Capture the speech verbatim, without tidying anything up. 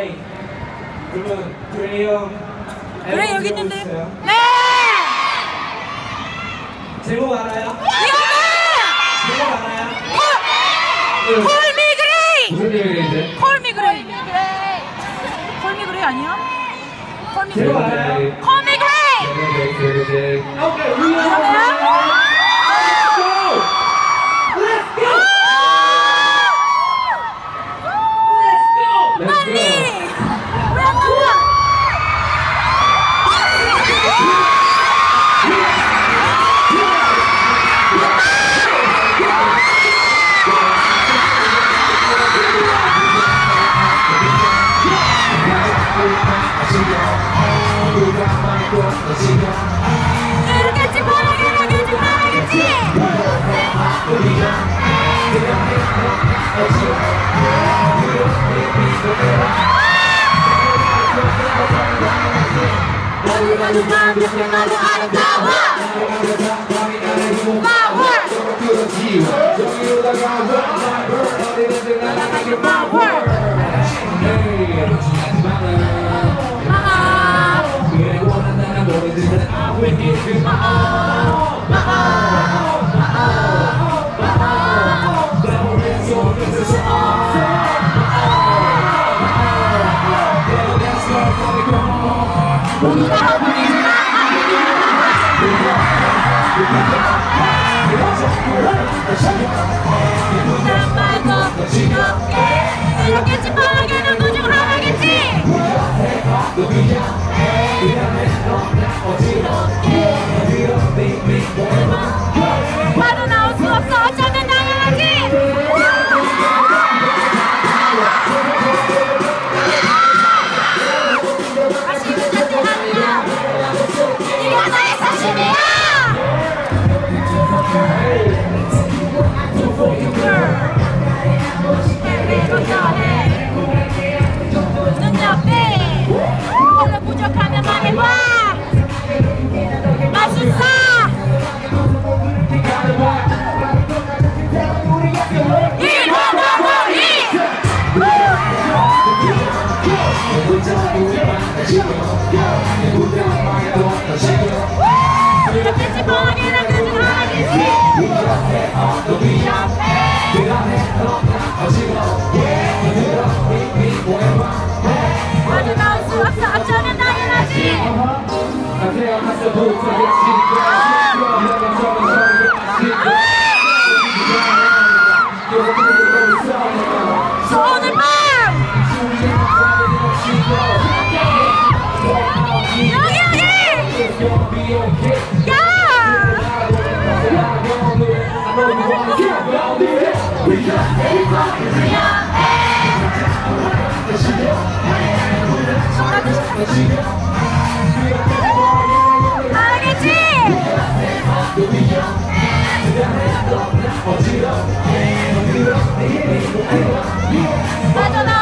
그레이. 그러면 그레이 형. 그레이 여기 있는데. 있어요? 네. 제목 알아요? 이거는 제목 알아요? 콜미 그레이. 무슨 얘기인데? 콜미 그레이. 콜미 그레이 아니야? 콜미 제목 그레이. 알아요? 콜미 그레이. 오케이, 우리 언니! 왜 안 나와? 이러겠지 뭐라게 이러겠지 말하겠지. 너무나 누가 그렇게 나도 아름다워. My world. My world. 이렇겠지 뻔하게 누구 중 하나겠지. 봐도 나올 수 없어. 어쩌면 당연하지. 사실은 자체 아니야. 네가 나의 사실이야. 눈옆에 그걸로 부족하면 말해봐. 마술사. 이렇게 뻔하게나 그중 하나겠지. 아주 나올 수 없어. 어쩌면 당연하지. 오늘 밤 여기 여기 야 알겠지? 맞아.